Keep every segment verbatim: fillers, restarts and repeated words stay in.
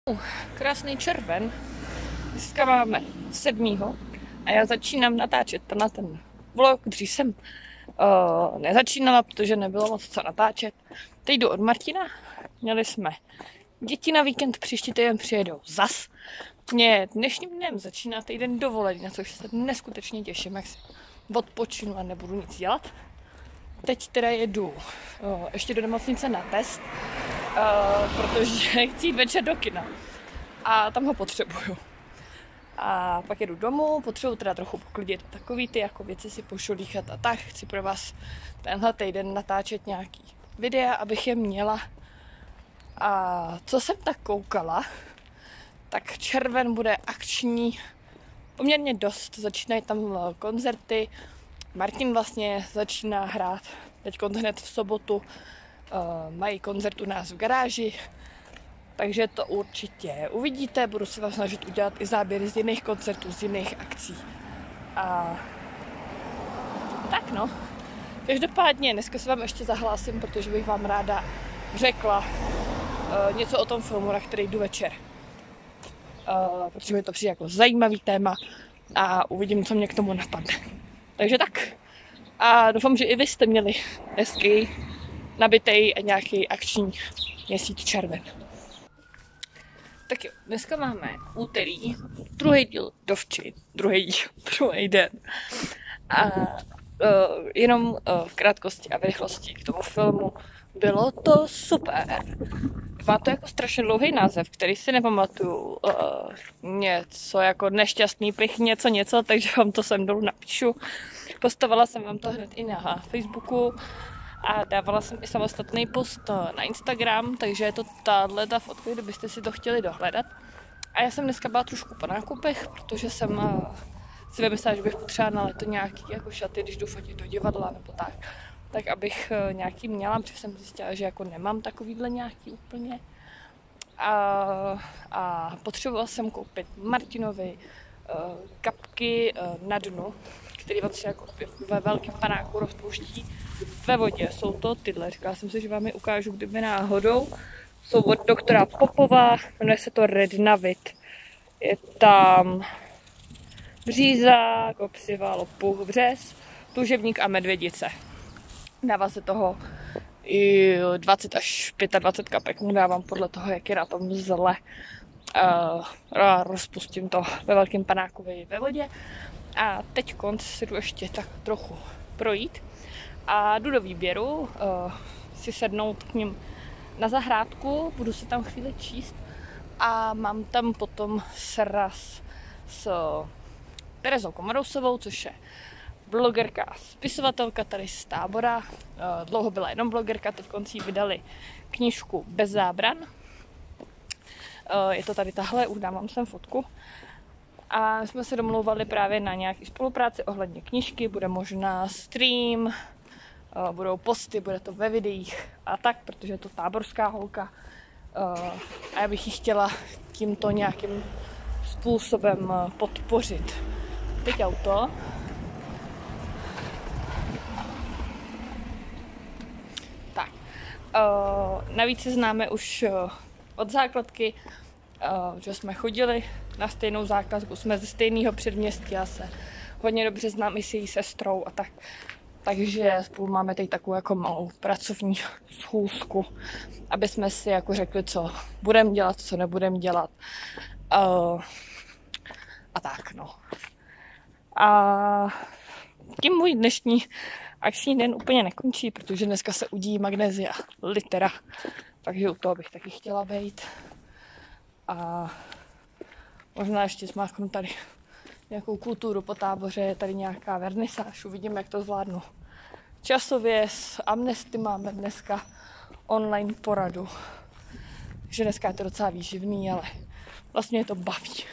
Uh, krásný červen. Dneska máme sedmýho a já začínám natáčet na ten vlog. Dřív jsem uh, nezačínala, protože nebylo moc co natáčet. Teď jdu od Martina. Měli jsme děti na víkend, příští týden přijedou zas. Mě dnešním dnem začíná týden dovolený, na což se neskutečně těším, jak si odpočinu a nebudu nic dělat. Teď teda jedu uh, ještě do nemocnice na test, uh, protože chci jít večer do kina a tam ho potřebuju. A pak jedu domů, potřebuji teda trochu poklidit takový ty jako věci si pošolíchat a tak. Chci pro vás tenhle týden natáčet nějaký videa, abych je měla. A co jsem tak koukala, tak červen bude akční poměrně dost. Začínají tam koncerty. Martin vlastně začíná hrát teď hned v sobotu. Uh, mají koncert u nás v garáži, takže to určitě uvidíte. Budu se vám snažit udělat i záběry z jiných koncertů, z jiných akcí. A tak no. Každopádně dneska se vám ještě zahlásím, protože bych vám ráda řekla uh, něco o tom filmu, na který jdu večer. Uh, protože mi to přijde jako zajímavý téma a uvidím, co mě k tomu napadne. Takže tak. A doufám, že i vy jste měli hezký, nabitej a nějaký akční měsíc červen. Tak jo, dneska máme úterý, druhý díl dovči, druhý díl, druhý den. A uh, jenom uh, v krátkosti a v rychlosti k tomu filmu. Bylo to super. Má to jako strašně dlouhý název, který si nepamatuju. Uh, něco jako nešťastný pich, něco, něco, takže vám to sem dolů napíšu. Postavila jsem vám to hned i na Facebooku a dávala jsem i samostatný post na Instagram, takže je to tahle ta fotka, kdybyste si to chtěli dohledat. A já jsem dneska byla trošku po nákupech, protože jsem uh, si vymyslela, že bych potřebovala na leto nějaký jako šaty, když jdu fotit do divadla nebo tak. Tak abych uh, nějaký měla, protože jsem zjistila, že jako nemám takovýhle nějaký úplně. A, a potřebovala jsem koupit Martinovi uh, kapky uh, na dnu, který on si jako ve velkém panáku rozpouští ve vodě. Jsou to tyhle, říkala jsem si, že vám je ukážu, kdyby náhodou. Jsou od doktora Popova, jmenuje se to Rednavit. Je tam bříza, kopřiva, lopuch, vřes, tužebník a medvědice. Dává se toho i dvacet až dvacet pět kapek, mu dávám podle toho, jak je na tom zle. Uh, rozpustím to ve velkém panáku ve vodě. A teď konc si jdu ještě tak trochu projít a jdu do výběru, uh, si sednout k ním na zahrádku, budu si tam chvíli číst a mám tam potom sraz s Terezou Komodousovou, což je blogerka a spisovatelka tady z Tábora. Uh, dlouho byla jenom blogerka, teď konci vydali knížku Bez zábran. Uh, je to tady tahle, už dávám sem fotku. A jsme se domlouvali právě na nějaké spolupráci ohledně knížky, bude možná stream, budou posty, bude to ve videích a tak, protože je to táborská holka a já bych ji chtěla tímto nějakým způsobem podpořit. Teď auto. Tak. Navíc se známe už od základky, že jsme chodili na stejnou základku, jsme ze stejného předměstí, já se hodně dobře znám i s její sestrou a tak. Takže spolu máme teď takovou jako malou pracovní schůzku, aby jsme si jako řekli, co budeme dělat, co nebudeme dělat. Uh, a tak, no. A tím můj dnešní akční den úplně nekončí, protože dneska se udíjí Magnesia litera, takže u toho bych taky chtěla být. A možná ještě zmáchnu tady nějakou kulturu po Táboře, je tady nějaká vernisáž, uvidíme, jak to zvládnu. Časově s Amnesty máme dneska online poradu, že dneska je to docela výživný, ale vlastně je to baví.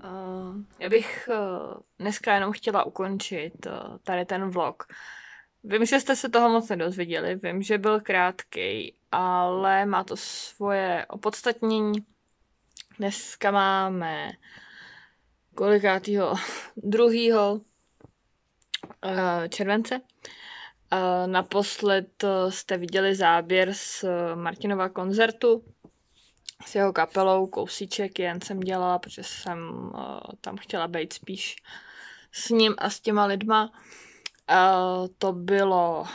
Uh, já bych uh, dneska jenom chtěla ukončit uh, tady ten vlog. Vím, že jste se toho moc nedozvěděli, vím, že byl krátkej, ale má to svoje opodstatnění. Dneska máme kolikátýho? druhého uh, července. Uh, naposled uh, jste viděli záběr z uh, Martinova koncertu s jeho kapelou, kousíček jen jsem dělala, protože jsem uh, tam chtěla být spíš s ním a s těma lidma. Uh, to bylo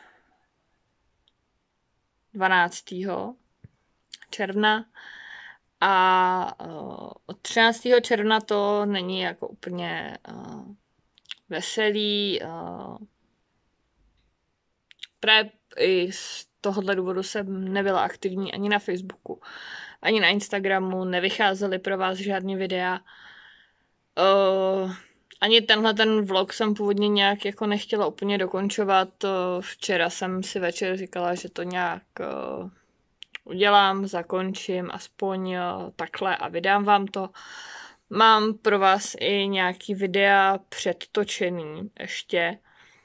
dvanáctého června a uh, od třináctého června to není jako úplně uh, veselý. Uh, právě i z tohohle důvodu jsem nebyla aktivní ani na Facebooku, ani na Instagramu, nevycházely pro vás žádný videa. Uh, ani tenhle ten vlog jsem původně nějak jako nechtěla úplně dokončovat. Uh, včera jsem si večer říkala, že to nějak uh, udělám, zakončím aspoň uh, takhle a vydám vám to. Mám pro vás i nějaký videa předtočený ještě,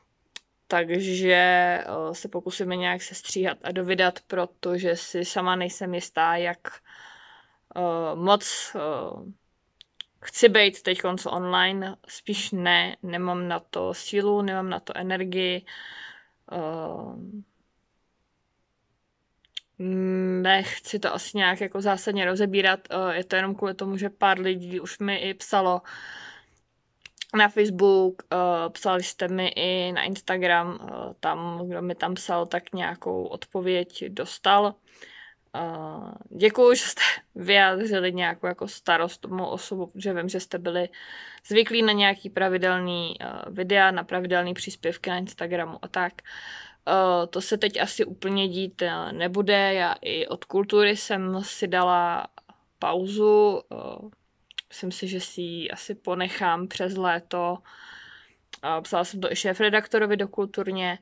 takže uh, se pokusíme nějak sestříhat a dovydat, protože si sama nejsem jistá, jak uh, moc uh, chci být teď online. Spíš ne, nemám na to sílu, nemám na to energii. Uh, nechci to asi nějak jako zásadně rozebírat. Uh, je to jenom kvůli tomu, že pár lidí už mi i psalo na Facebook, uh, psali jste mi i na Instagram, uh, tam, kdo mi tam psal, tak nějakou odpověď dostal. Uh, děkuju, že jste vyjádřili nějakou jako starost tomu osobu, protože vím, že jste byli zvyklí na nějaký pravidelný uh, videa, na pravidelný příspěvky na Instagramu a tak. Uh, to se teď asi úplně dít uh, nebude. Já i od kultury jsem si dala pauzu. Uh, Myslím si, že si ji asi ponechám přes léto. Psala jsem to i šéfredaktorovi do Kulturně.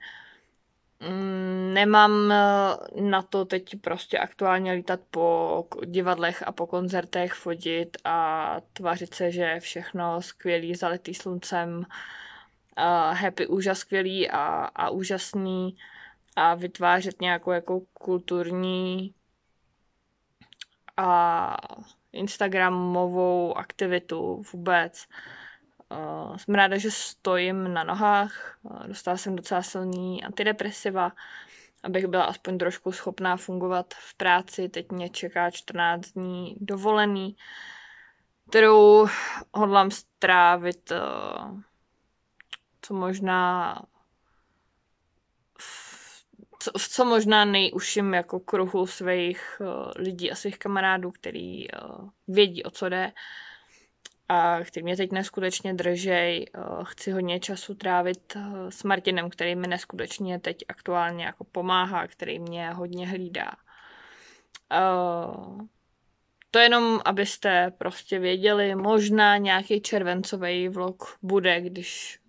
Nemám na to teď prostě aktuálně lítat po divadlech a po koncertech, fotit a tvářit se, že je všechno skvělý, zalitý sluncem, happy, úžas, skvělý a, a úžasný a vytvářet nějakou jako kulturní a instagramovou aktivitu vůbec. Uh, jsem ráda, že stojím na nohách, uh, dostala jsem docela silný antidepresiva, abych byla aspoň trošku schopná fungovat v práci. Teď mě čeká čtrnáct dní dovolený, kterou hodlám strávit uh, co možná Co, v co možná nejužším jako kruhu svých uh, lidí a svých kamarádů, který uh, vědí, o co jde a který mě teď neskutečně držej. Uh, chci hodně času trávit uh, s Martinem, který mi neskutečně teď aktuálně jako pomáhá, který mě hodně hlídá. Uh, to jenom, abyste prostě věděli, možná nějaký červencový vlog bude, když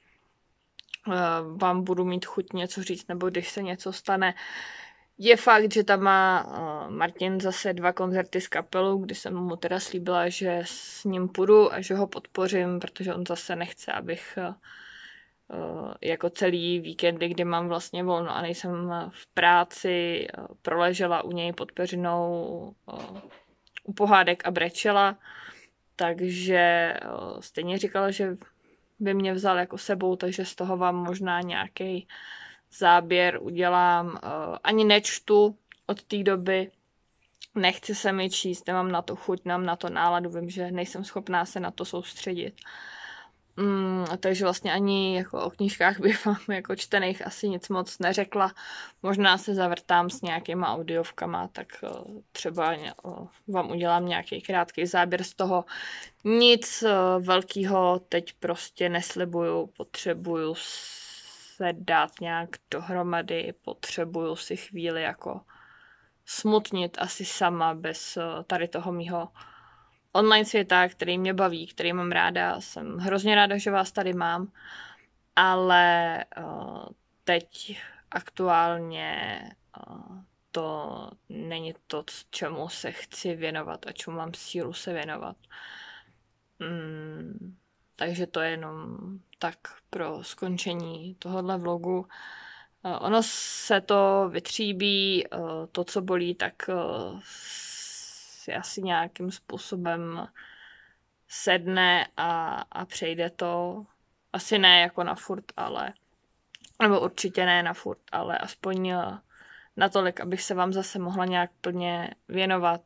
vám budu mít chuť něco říct, nebo když se něco stane. Je fakt, že tam má Martin zase dva koncerty s kapelou, kdy jsem mu teda slíbila, že s ním půjdu a že ho podpořím, protože on zase nechce, abych jako celý víkendy, kdy mám vlastně volno a nejsem v práci, proležela u něj pod peřinou u pohádek a brečela. Takže stejně říkala, že by mě vzal jako sebou, takže z toho vám možná nějaký záběr udělám. Ani nečtu od té doby, nechci se mi číst, nemám na to chuť, nemám na to náladu, vím, že nejsem schopná se na to soustředit. Mm, takže vlastně ani jako o knížkách bych vám jako čtených asi nic moc neřekla. Možná se zavrtám s nějakýma audiovkama, tak uh, třeba uh, vám udělám nějaký krátký záběr z toho. Nic uh, velkého teď prostě neslibuju, potřebuju se dát nějak dohromady, potřebuju si chvíli jako smutnit asi sama bez uh, tady toho mýho online světa, který mě baví, který mám ráda. Jsem hrozně ráda, že vás tady mám, ale uh, teď aktuálně uh, to není to, čemu se chci věnovat a čemu mám sílu se věnovat. Mm, takže to je jenom tak pro skončení tohohle vlogu. Uh, ono se to vytříbí, uh, to, co bolí, tak uh, si asi nějakým způsobem sedne a, a přejde to. Asi ne jako na furt, ale nebo určitě ne na furt, ale aspoň uh, natolik, abych se vám zase mohla nějak plně věnovat.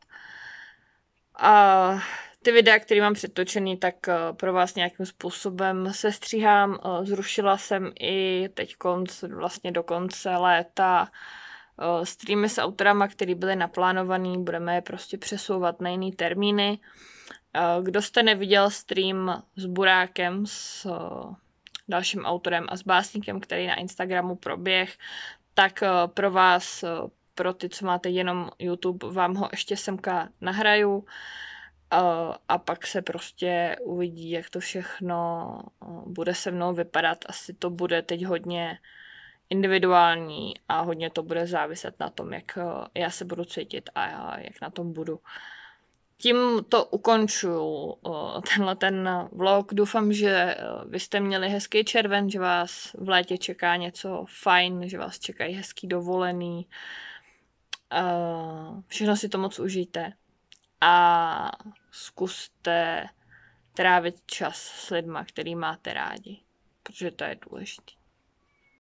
A ty videa, které mám přetočený, tak pro vás nějakým způsobem se stříhám. Zrušila jsem i teď konc, vlastně do konce léta streamy s autorama, které byly naplánované. Budeme je prostě přesouvat na jiný termíny. Kdo jste neviděl stream s Burákem, s dalším autorem a s básníkem, který na Instagramu proběh, tak pro vás, pro ty, co máte jenom YouTube, vám ho ještě semka nahraju a pak se prostě uvidí, jak to všechno bude se mnou vypadat. Asi to bude teď hodně individuální a hodně to bude záviset na tom, jak já se budu cítit a jak na tom budu. Tím to ukončuju, tenhle ten vlog. Doufám, že vy jste měli hezký červen, že vás v létě čeká něco fajn, že vás čekají hezký dovolený. Všechno si to moc užijte a zkuste trávit čas s lidma, který máte rádi, protože to je důležité.